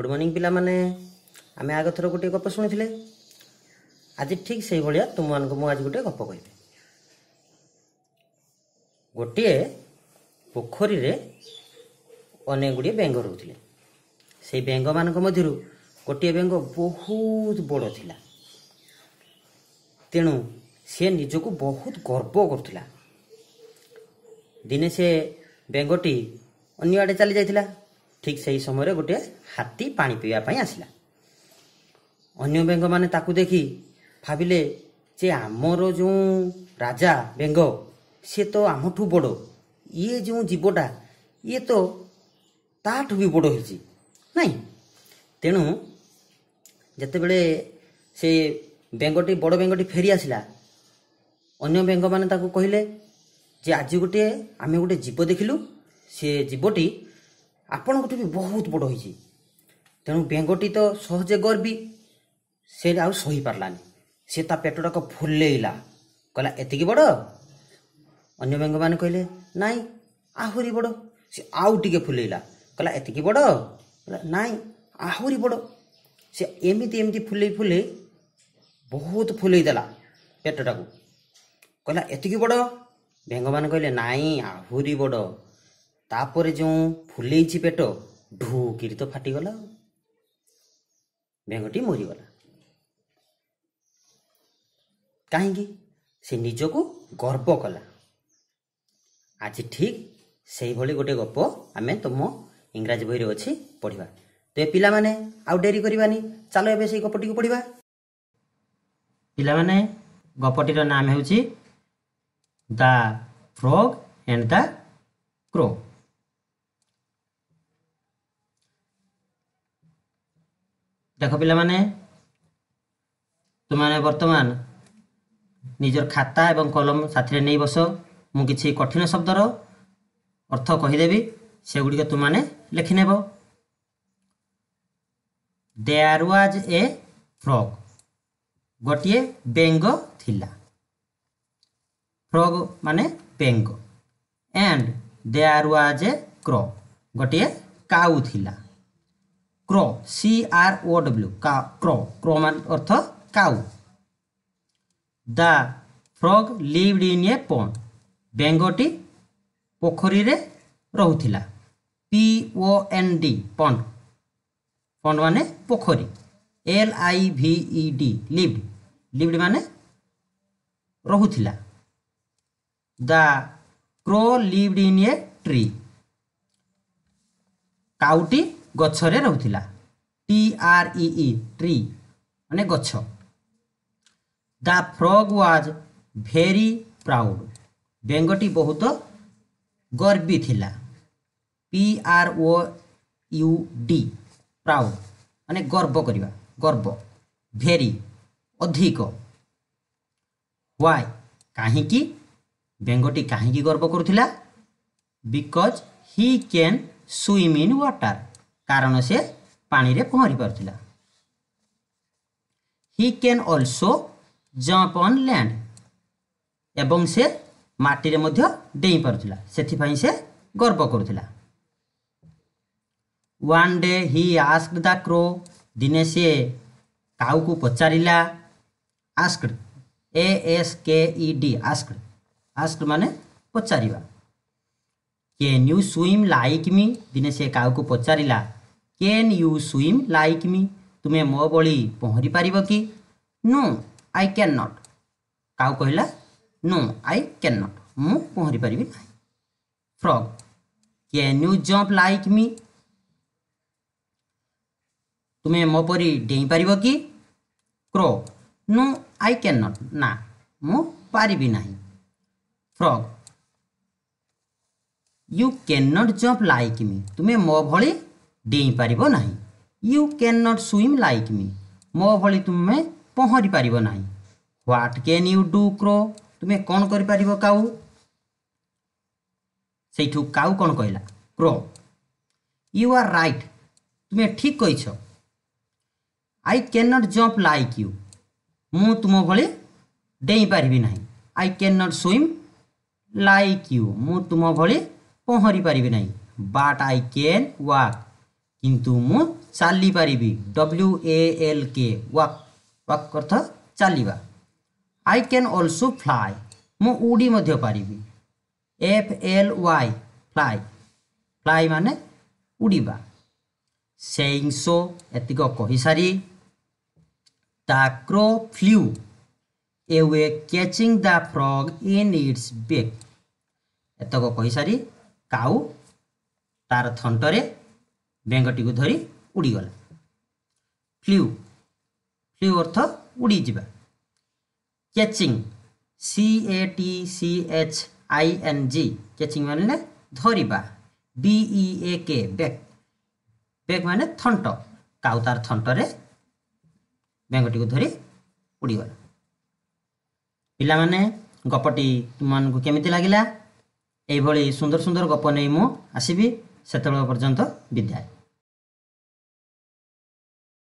Morning पिला माने आमे आग थर गोटे गप शुणी आज ठीक से भाया तुम मान आज गोटे गप कह गोटे पोखरी रे अनेक गुड़िए बेंग रोते से बेंग मान मध्य गोटे बेंग बहुत बड़ थिला तेणु सी निजक बहुत गर्व करुला दिने से बेंगटी अन्य आड़े चली जाइथिला ठीक से ही समय गोटे हाथी पानी पीवाई आसला अन्य बेंग माने ताकू देखी भाविले जे आमर जो राजा बेंग सी तो आमठू बड़ ये जो जीवटा ये तो ताठू भी बड़ होइछि नहीं तेणु जेतेबेले से बेंगटी बड़ बेंगटी फेरी आसला अन्य बेंग माने ताकू कहले जे आज गोटे आमे गोटे जीव देखिलु से जीवटी आपण भी बहुत बड़ होइछि तेणु बेंगटी तो सहजे गर्वी से आउ सही पारलानी से ता पेटटाक फुलेइला कहला एतिकी बड़ अन्य बेंग माने कहले नाई आहुरी बड़ से आउ टिके फुलेइला कहला एतिकी बड़ नाई आहुरी बड़ से एमिति एमिति फुले फुले बहुत फुलेइ देला पेटटाक कहला एतिकी बड़ बेंग माने कहले नाई आहुरी बड़ तापर जो फुलेइछि पेट ढूकिरी तो फाटीगला बेंगटी मरीगला कहीं से निजको गर्व कला आज ठीक से भली गोटे गप आमे तुम इंग्राजी बही अच्छी पढ़ा तो पिला माने आउ डेरी करवानी चलो एबे से गपटी को पढ़ा पिला माने गपटीर नाम हेउची the frog and the crow देख पिला माने तुम वर्तमान निजर खाता एवं कलम साथी नहीं बस मु किछि कठिन शब्दर अर्थ कहीदेवी से गुड़िक तुमने लिखिनेब देयर वाज ए फ्रॉग गोटे बेंग थिला फ्रॉग माने बेंग and there was a crow गोटे काऊ थिला क्रो CROW क्रो क्रो मान अर्थ काऊ the frog lived in a pond बेंगटी पोखरी रे रहुथिला POND पॉन्ड पॉन्ड माने पोखरी LIVED लिव्ड लिव्ड माने रहुथिला the crow lived in a tree काउटी गछरे रहुथिला TREE ट्री माने गछ the frog was very proud बेंगटी बहुत गर्वी थिला PROUD प्राउड माने गर्व करिवा गर्व भेरी अधिक व्हाई काहे कि बेंगटी काहे कि गर्व करुथिला because he can swim in water कारण से पानी रे पहरी पारुथिला he can also jump on land एवं से माटी रे मध्य डेई पारुथिला सेथिफाई से गर्व करुथिला one day he asked the crow दिने से काऊ को पचारिला आस्क्ड ASKED आस्क्ड आस्क्ड माने पचारिबा can you swim like me दिने से काऊ को पचारिला can you swim like me तुमे मो बली पहरी पारिबो कि नो आई कैन नॉट काऊ कहला नो आई कैन नॉट मु पहरी पारिबी नाही frog can you jump like me तुमे मो परी डेई पारिबो कि crow no I can not ना मु पारिबी नाही frog you can not jump like me तुमे मो भली डेई पारिबो नाही you can not swim like me मो भली तुमे पहरी पारिबो नाही what can you do crow तुमे कौन करि पारिबो काऊ सेठू काऊ कौन कहला क्रो यू आर राइट तुमे ठीक कहिछ I can not jump like you मु तुम भली डेई पारिबी नाही I can not swim like you मु तुम भली पहरी पारिबी नाही बाट आई कैन वॉक किंतु मु चली पारिबी WALK वॉक वॉक अर्थ चलिबा आई कैन ऑल्सो फ्लाई मु उड़ी मध्य पारिबी FLY फ्लाई फ्लाई माने उड़ीबा सेइंग सो एतिक कहि सारी the crow flew away catching the frog in its beak एतक कहि सारी काऊ तार थंटरे बेंगटी को धरी उड़ी गला फ्लू फ्लू अर्थ उड़ी जिबा कैचिंग CATCHING कैचिंग माने धरिबा BEAK बेक बेक माने थंट काऊ तार थंटरे बेंगटी को धरी उड़ी गला पिला माने गपटी तुमन को केमिति लागिला एई भली सुंदर सुंदर गप नै मु आसीबी सेतबेल पर्यंत विदाय।